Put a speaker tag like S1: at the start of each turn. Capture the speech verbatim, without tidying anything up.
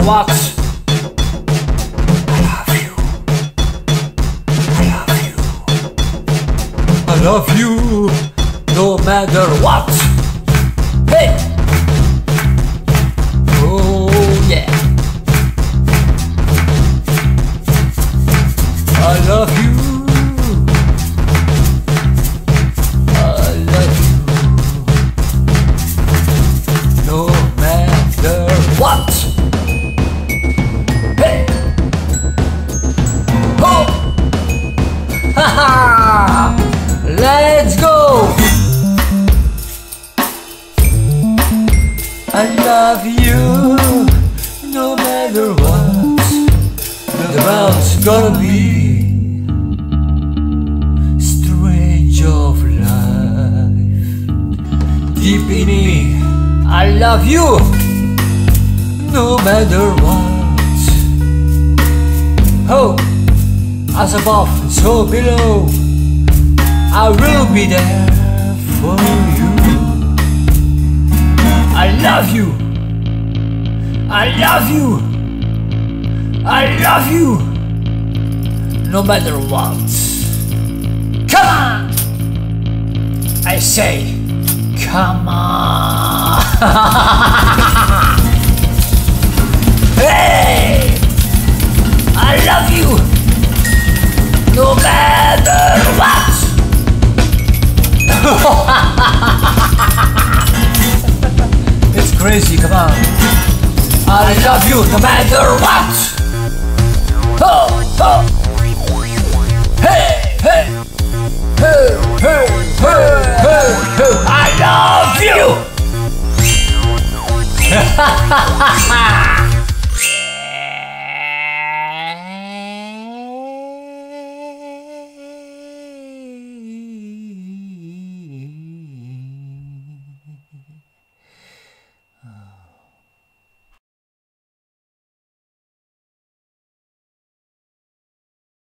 S1: what. I love you, no matter what. Hey! Oh yeah. I love you. I love you, no matter what. Hey! Ho! Haha! Let's go! I love you, no matter what the world's gonna be. Strange of life, deep in me, I love you, no matter what. Oh, as above, so below, I will be there for you. I love you. I love you. I love you. No matter what. Come on! I say, come on! Hey! I love you. No matter what. It's crazy, come on. I love you no matter what.